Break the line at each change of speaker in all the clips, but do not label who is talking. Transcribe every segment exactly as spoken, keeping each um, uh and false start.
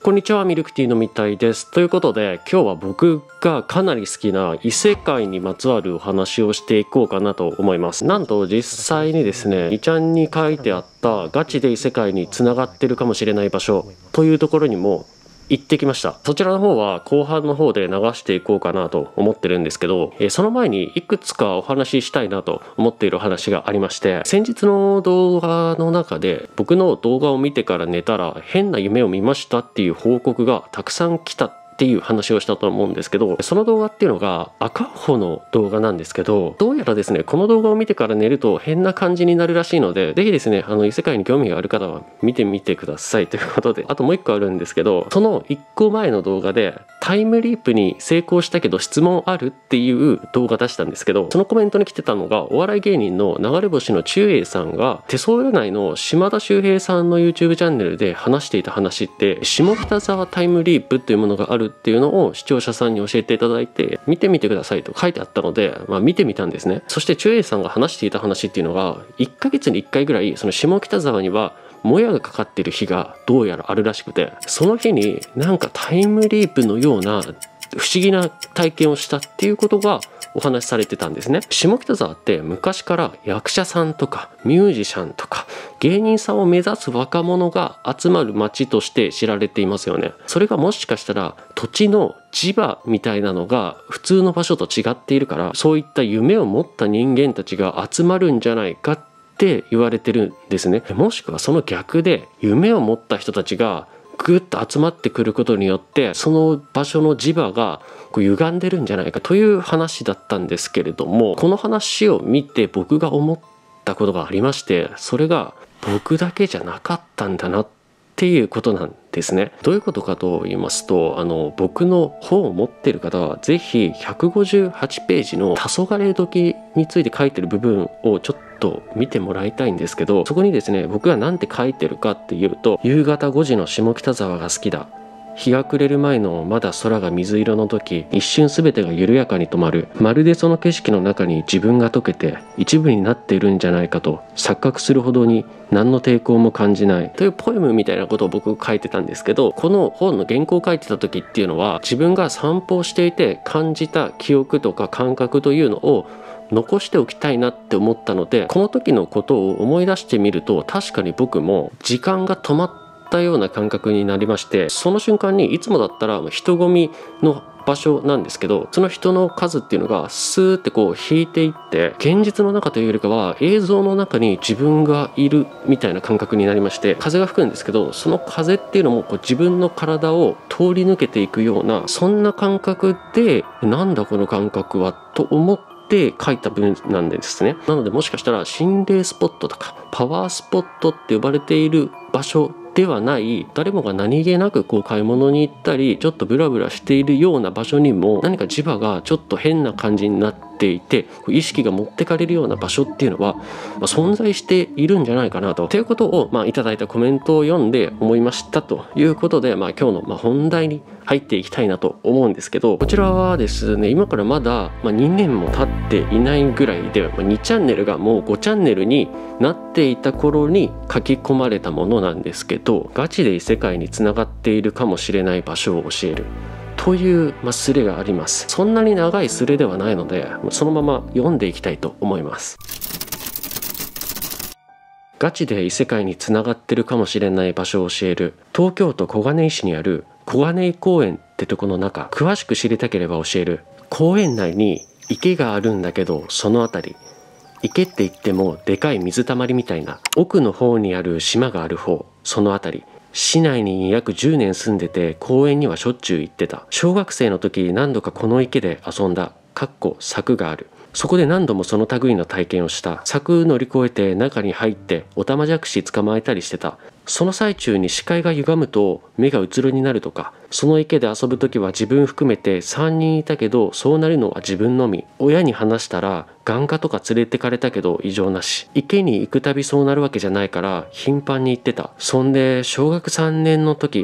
こんにちは、ミルクティーのみたいです。ということで、今日は僕がかなり好きな異世界にまつわるお話をしていこうかなと思います。なんと実際にですね、にちゃんに書いてあったガチで異世界につながってるかもしれない場所というところにも行ってきました。そちらの方は後半の方で流していこうかなと思ってるんですけど、えー、その前にいくつかお話ししたいなと思っているお話がありまして、先日の動画の中で僕の動画を見てから寝たら変な夢を見ましたっていう報告がたくさん来たっていう話をしたと思うんですけど、その動画っていうのが赤穂の動画なんですけど、どうやらですねこの動画を見てから寝ると変な感じになるらしいので、ぜひですねあの異世界に興味がある方は見てみてくださいということで、あともう一個あるんですけど、その一個前の動画でタイムリープに成功したけど質問あるっていう動画出したんですけど、そのコメントに来てたのがお笑い芸人の流れ星のちゅうえいさんが手相占いの島田秀平さんの YouTube チャンネルで話していた話って、下北沢タイムリープというものがあるっていうのを視聴者さんに教えていただいて、見てみてくださいと書いてあったので、まあ、見てみたんですね。そしてちゅうえいさんが話していた話っていうのがいっかげつにいっかいぐらいその下北沢にはもやがかかってる日がどうやらあるらしくて、その日になんかタイムリープのような不思議な体験をしたっていうことがお話しされてたんですね。下北沢って昔から役者さんとかミュージシャンとか芸人さんを目指す若者が集まる街として知られていますよね。それがもしかしたら土地の磁場みたいなのが普通の場所と違っているから、そういった夢を持った人間たちが集まるんじゃないかって言われてるんですね。もしくはその逆で夢を持った人たちがぐっと集まってくることによってその場所の磁場がこう歪んでるんじゃないかという話だったんですけれども、この話を見て僕が思ったことがありまして、それが僕だけじゃなかったんだなっていうことなんですね。どういうことかと言いますと、あの僕の本を持っている方はぜひひゃくごじゅうはちページの黄昏時について書いてる部分をちょっと見てもらいたいんですけど、そこにですね僕が何て書いてるかっていうと、夕方ごじの下北沢が好きだ、日が暮れる前のまだ空が水色の時、一瞬全てが緩やかに止まる、まるでその景色の中に自分が溶けて一部になっているんじゃないかと錯覚するほどに何の抵抗も感じないというポエムみたいなことを僕書いてたんですけど、この本の原稿を書いてた時っていうのは自分が散歩をしていて感じた記憶とか感覚というのを残しておきたいなって思ったので、この時のことを思い出してみると確かに僕も時間が止まったような感覚になりまして、その瞬間にいつもだったら人混みの場所なんですけど、その人の数っていうのがスーってこう引いていって、現実の中というよりかは映像の中に自分がいるみたいな感覚になりまして、風が吹くんですけど、その風っていうのもこう自分の体を通り抜けていくような、そんな感覚で、なんだこの感覚はと思ってで書いた文なんですね。なのでもしかしたら心霊スポットとかパワースポットって呼ばれている場所ではない、誰もが何気なくこう買い物に行ったりちょっとブラブラしているような場所にも何か磁場がちょっと変な感じになっていて、意識が持ってかれるような場所っていうのは、まあ、存在しているんじゃないかなとということを、まあ、いただいたコメントを読んで思いましたということで、まあ、今日のまあ本題に入っていきたいなと思うんですけど、こちらはですね今からまだまあにねんも経っていないぐらいで、まあ、にチャンネルがもうごチャンネルになっていた頃に書き込まれたものなんですけど、ガチで異世界につながっているかもしれない場所を教えるという、まあ、スレがあります。そんなに長いスレではないのでそのまま読んでいきたいと思います。ガチで異世界につながってるかもしれない場所を教える。東京都小金井市にある小金井公園ってとこの中、詳しく知りたければ教える。公園内に池があるんだけど、その辺り、池って言ってもでかい水たまりみたいな、奥の方にある島がある方、その辺り。市内に約じゅうねん住んでて公園にはしょっちゅう行ってた。小学生の時何度かこの池で遊んだ。かっこ柵がある。そこで何度もその類の体験をした。柵乗り越えて中に入ってオタマジャクシ捕まえたりしてた。その最中に視界が歪むと目がうつろになるとか、その池で遊ぶ時は自分含めてさんにんいたけどそうなるのは自分のみ。親に話したら眼科とか連れてかれたけど異常なし。池に行くたびそうなるわけじゃないから頻繁に行ってた。そんで小学さんねんの時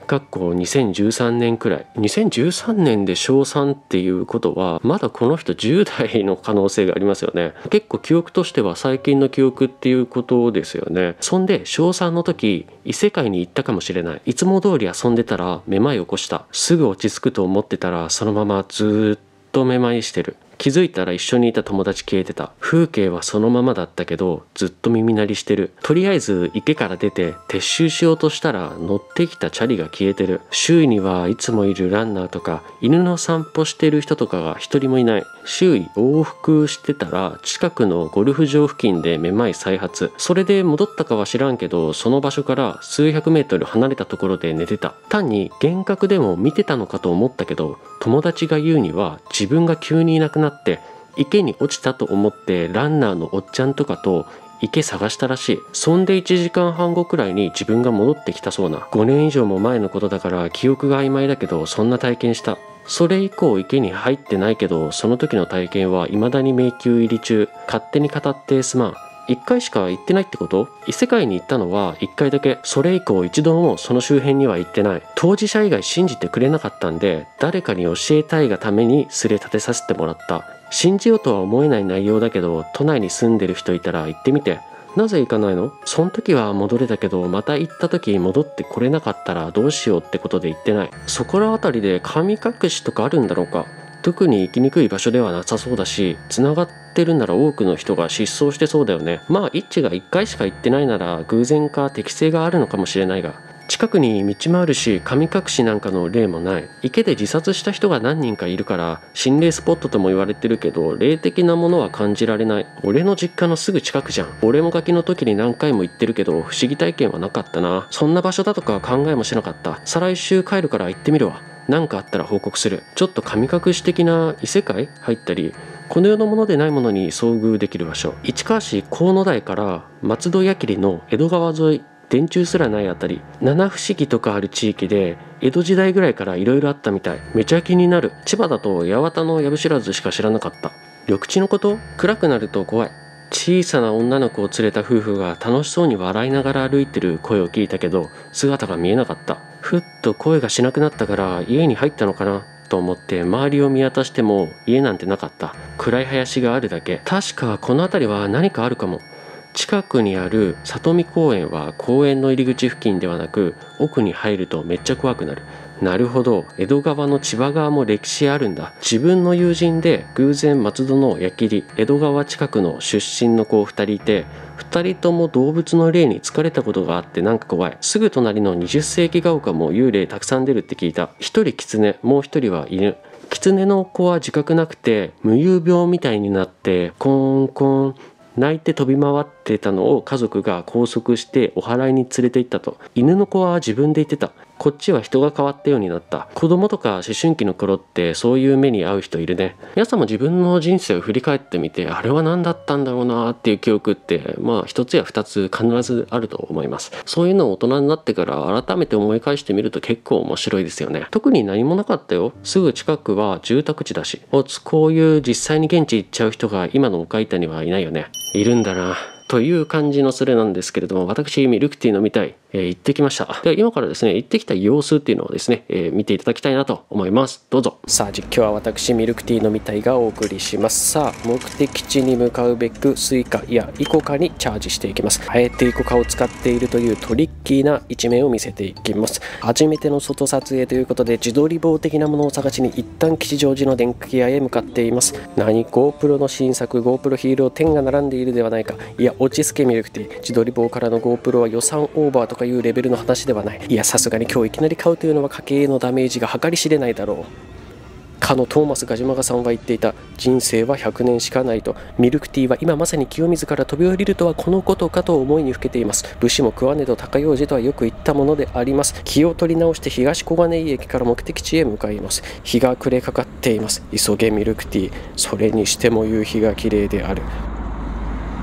かっこにせんじゅうさんねんくらい。にせんじゅうさんねんで小さんっていうことはまだこの人じゅう代の可能性がありますよね。結構記憶としては最近の記憶っていうことですよね。そんで小さんの時異世界に行ったかもしれない。いつも通り遊んでたらめまいを起こした。すぐ落ち着くと思ってたらそのままずーっとめまいしてる。気づいたら一緒にいた友達消えてた。風景はそのままだったけどずっと耳鳴りしてる。とりあえず池から出て撤収しようとしたら乗ってきたチャリが消えてる。周囲にはいつもいるランナーとか犬の散歩してる人とかが一人もいない。周囲往復してたら近くのゴルフ場付近でめまい再発。それで戻ったかは知らんけどその場所から数百メートル離れたところで寝てた。単に幻覚でも見てたのかと思ったけど友達が言うには自分が急にいなくなって池に落ちたと思ってランナーのおっちゃんとかと池探したらしい。そんでいちじかんはんごくらいに自分が戻ってきたそうな。ごねん以上も前のことだから記憶が曖昧だけどそんな体験した。それ以降池に入ってないけどその時の体験は未だに迷宮入り中。勝手に語ってすまん。いっかいしか行ってないってこと？異世界に行ったのはいっかいだけ。それ以降一度もその周辺には行ってない。当事者以外信じてくれなかったんで誰かに教えたいがためにすれ立てさせてもらった。信じようとは思えない内容だけど都内に住んでる人いたら行ってみて。なぜ行かないの？その時は戻れたけどまた行った時戻ってこれなかったらどうしようってことで行ってない。そこら辺りで神隠しとかあるんだろうか。特に行きにくい場所ではなさそうだし繋がってるなら多くの人が失踪してそうだよね。まあイッチがいっかいしか行ってないなら偶然か適性があるのかもしれないが近くに道もあるし神隠しなんかの例もない。池で自殺した人が何人かいるから心霊スポットとも言われてるけど霊的なものは感じられない。俺の実家のすぐ近くじゃん。俺もガキの時に何回も行ってるけど不思議体験はなかったな。そんな場所だとか考えもしなかった。再来週帰るから行ってみるわ。何かあったら報告する。ちょっと神隠し的な異世界入ったりこの世のものでないものに遭遇できる場所。市川市河野台から松戸矢切の江戸川沿い電柱すらないあたり七不思議とかある地域で江戸時代ぐらいからいろいろあったみたい。めちゃ気になる。千葉だと八幡の藪知らずしか知らなかった。緑地のこと？暗くなると怖い。小さな女の子を連れた夫婦が楽しそうに笑いながら歩いてる声を聞いたけど姿が見えなかった。ふっと声がしなくなったから家に入ったのかなと思って周りを見渡しても家なんてなかった。暗い林があるだけ。確かこの辺りは何かあるかも。近くにある里見公園は公園の入り口付近ではなく奥に入るとめっちゃ怖くなる。なるほど、江戸川の千葉川も歴史あるんだ。自分の友人で偶然松戸の矢切江戸川近くの出身の子ふたりいてふたりとも動物の霊に疲れたことがあってなんか怖い。すぐ隣のにじゅっ世紀が丘も幽霊たくさん出るって聞いた。ひとり狐もうひとりは犬。狐の子は自覚なくて無遊病みたいになってコーンコーン泣いて飛び回ってたのを家族が拘束してお祓いに連れて行ったと。犬の子は自分で言ってた。こっちは人が変わったようになった。子供とか思春期の頃ってそういう目に遭う人いるね。皆さんも自分の人生を振り返ってみてあれは何だったんだろうなっていう記憶ってまあ一つや二つ必ずあると思います。そういうのを大人になってから改めて思い返してみると結構面白いですよね。特に何もなかったよ。すぐ近くは住宅地だし。おつこういう実際に現地行っちゃう人が今の岡板にはいないよね。いるんだなという感じのスレなんですけれども、私ミルクティー飲みたい、えー、行ってきました。で今からですね行ってきた様子っていうのをですね、えー、見ていただきたいなと思います。どうぞ。さあ実況は私ミルクティー飲みたいがお送りします。さあ目的地に向かうべくスイカいやイコカにチャージしていきます。あえてイコカを使っているというトリッキーな一面を見せていきます。初めての外撮影ということで自撮り棒的なものを探しに一旦吉祥寺の電気屋へ向かっています。何 GoPro の新作 GoPro ヒーローテンが並んでいるではないか。いや落ち着けミルクティー。自撮り棒からの GoPro は予算オーバーとかいうレベルの話ではない。いやさすがに今日いきなり買うというのは家計へのダメージが計り知れないだろう。かのトーマスガジマガさんは言っていた。人生はひゃくねんしかないと。ミルクティーは今まさに清水から飛び降りるとはこのことかと思いにふけています。武士も食わねど高用事とはよく言ったものであります。気を取り直して東小金井駅から目的地へ向かいます。日が暮れかかっています。急げミルクティー。それにしても夕日が綺麗である。こ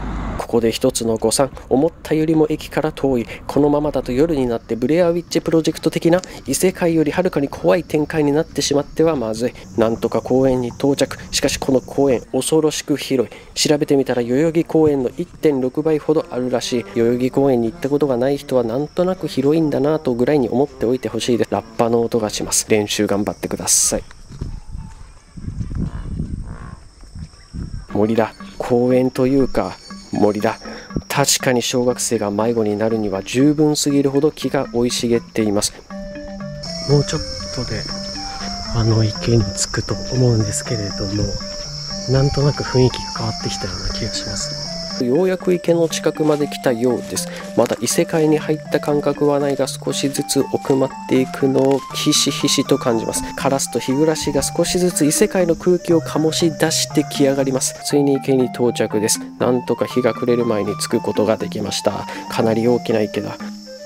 こで一つの誤算。思ったよりも駅から遠い。このままだと夜になってブレアウィッチプロジェクト的な異世界よりはるかに怖い展開になってしまってはまずい。なんとか公園に到着。しかしこの公園恐ろしく広い。調べてみたら代々木公園の いってんろく 倍ほどあるらしい。代々木公園に行ったことがない人はなんとなく広いんだなとぐらいに思っておいてほしいです。ラッパの音がします。練習頑張ってください。森だ。公園というか森だ。確かに小学生が迷子になるには十分すぎるほど木が生い茂っています。もうちょっとであの池に着くと思うんですけれども、なんとなく雰囲気が変わってきたような気がします。ようやく池の近くまで来たようです。まだ異世界に入った感覚はないが、少しずつ奥まっていくのをひしひしと感じます。カラスと日暮らしが少しずつ異世界の空気を醸し出してき上がります。ついに池に到着です。なんとか日が暮れる前に着くことができました。かなり大きな池だ。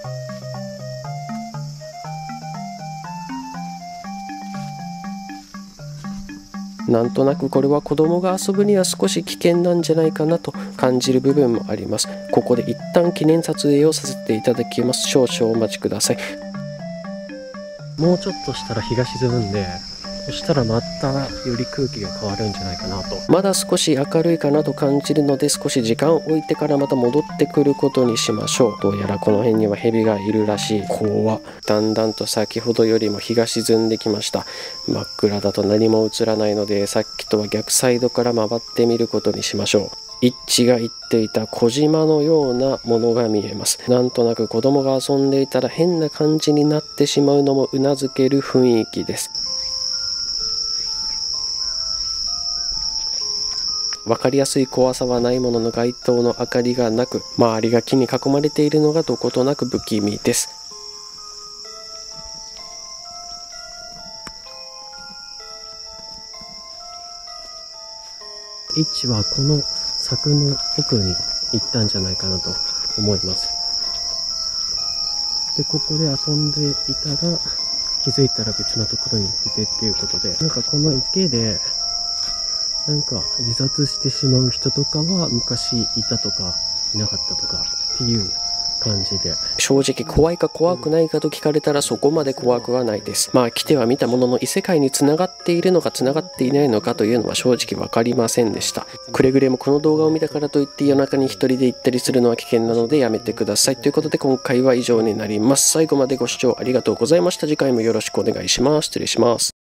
なんとなくこれは子供が遊ぶには少し危険なんじゃないかなと感じる部分もあります。ここで一旦記念撮影をさせていただきます。少々お待ちください。もうちょっとしたら日が沈むんで、そしたらまたより空気が変わるんじゃないかなと。まだ少し明るいかなと感じるので、少し時間を置いてからまた戻ってくることにしましょう。どうやらこの辺には蛇がいるらしい。怖っ。だんだんと先ほどよりも日が沈んできました。真っ暗だと何も映らないので、さっきとは逆サイドから回ってみることにしましょう。一致が言っていた小島のようなものが見えます。なんとなく子供が遊んでいたら変な感じになってしまうのもうなずける雰囲気です。分かりやすい怖さはないものの、街灯の明かりがなく、周りが木に囲まれているのがどことなく不気味です。H はこの柵の奥に行ったんじゃないかなと思います。で、ここで遊んでいたら気づいたら別のところに行っててっていうことで、なんかこの池でなんか自殺してしまう人とかは昔いたとかいなかったとかっていう感じで、正直怖いか怖くないかと聞かれたらそこまで怖くはないです。まあ来ては見たものの、異世界に繋がっているのか繋がっていないのかというのは正直分かりませんでした。くれぐれもこの動画を見たからといって夜中に一人で行ったりするのは危険なのでやめてください。ということで今回は以上になります。最後までご視聴ありがとうございました。次回もよろしくお願いします。失礼します。